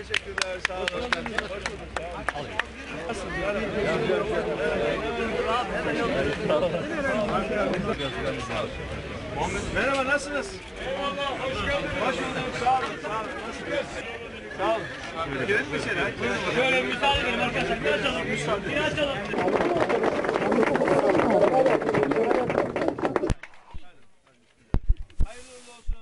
teşekkürler. Sağ olun. Hoş bulduk. Merhaba, nasılsınız? Eyvallah, hoş geldiniz. Hoş bulduk. Sağ olun. Sağ olun. Nasılsınız? Sağ olun. Girelim mi içeri? Şöyle müsaade edelim arkadaşlar. Bir açalım. Bir açalım. Hayırlı uğurlu olsun.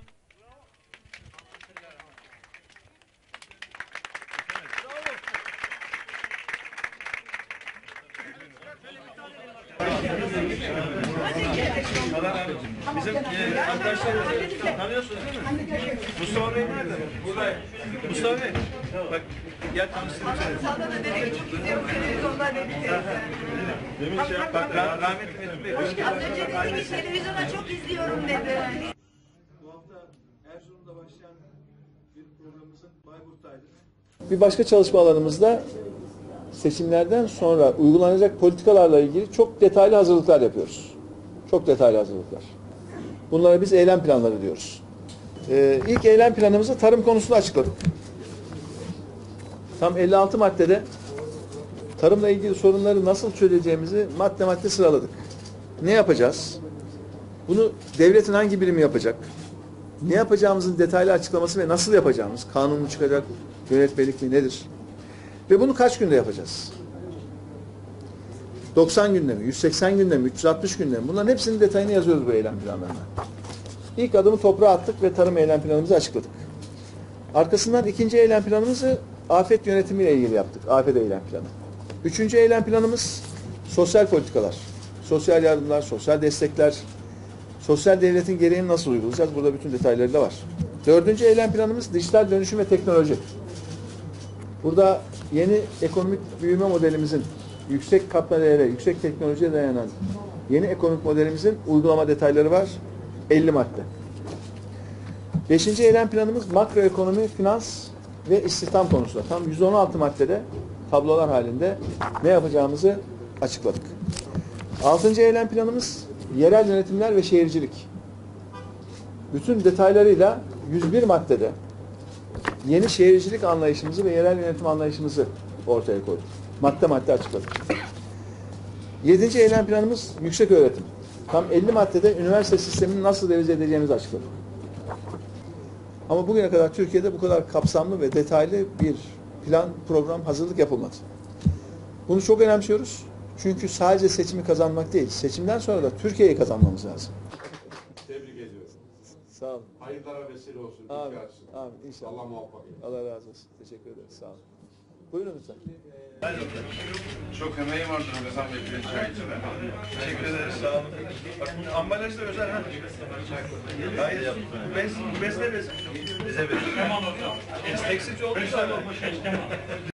Bizim arkadaşlarımızı tanıyorsunuz değil mi? Mustafa Bey nerede? Buradayım. Mustafa Bey, bak gel tanıştırayım seni. Sana da nereye çok gidiyorum televizyonda ne bir Demin şey yap, bak rahmetli Metin Bey. Az önce dedi ki televizyona çok izliyorum dedi. Bu hafta Erzurum'da başlayan bir programımızın Bayburt'taydı. Bir başka çalışma alanımızda seçimlerden sonra uygulanacak politikalarla ilgili çok detaylı hazırlıklar yapıyoruz. Çok detaylı hazırlıklar. Bunlara biz eylem planları diyoruz. İlk eylem planımızı tarım konusunda açıkladık. Tam 56 maddede tarımla ilgili sorunları nasıl çözeceğimizi madde madde sıraladık. Ne yapacağız? Bunu devletin hangi birimi yapacak? Ne yapacağımızın detaylı açıklaması ve nasıl yapacağımız, kanun mu çıkacak, yönetmelik mi nedir? Ve bunu kaç günde yapacağız? 90 günde mi, 180 günde mi, 360 günde mi? Bunların hepsinin detayını yazıyoruz bu eylem planlarına. İlk adımı toprağa attık ve tarım eylem planımızı açıkladık. Arkasından ikinci eylem planımızı afet yönetimiyle ilgili yaptık. Afet eylem planı. Üçüncü eylem planımız sosyal politikalar. Sosyal yardımlar, sosyal destekler, sosyal devletin gereğini nasıl uygulayacağız? Burada bütün detayları da var. Dördüncü eylem planımız dijital dönüşüm ve teknoloji. Burada yeni ekonomik büyüme modelimizin yüksek katma değere, yüksek teknolojiye dayanan yeni ekonomik modelimizin uygulama detayları var. 50 madde. Beşinci eylem planımız makroekonomi, finans ve istihdam konusunda. Tam 116 maddede tablolar halinde ne yapacağımızı açıkladık. Altıncı eylem planımız yerel yönetimler ve şehircilik. Bütün detaylarıyla 101 maddede yeni şehircilik anlayışımızı ve yerel yönetim anlayışımızı ortaya koyduk. Madde madde açıkladık. Yedinci eylem planımız yüksek öğretim. Tam 50 maddede üniversite sistemini nasıl revize edeceğimizi açıkladık. Ama bugüne kadar Türkiye'de bu kadar kapsamlı ve detaylı bir plan, program, hazırlık yapılmadı. Bunu çok önemsiyoruz. Çünkü sadece seçimi kazanmak değil, seçimden sonra da Türkiye'yi kazanmamız lazım. Tebrik ediyorum. Sağ olun. Hayırlara vesile olsun. Amin. Açsın. Amin. İnşallah. Allah muvaffak etsin. Allah razı olsun. Teşekkür ederiz. Sağ olun. Buyurun lütfen. Çok emeği vardır Hasan Bey bir çay için. Teşekkür ederiz. Sağ olun. Bak bunun ambalajı da özel ha. Hayır. Bez ne bez? Bize bez. Tekstilci olmuş.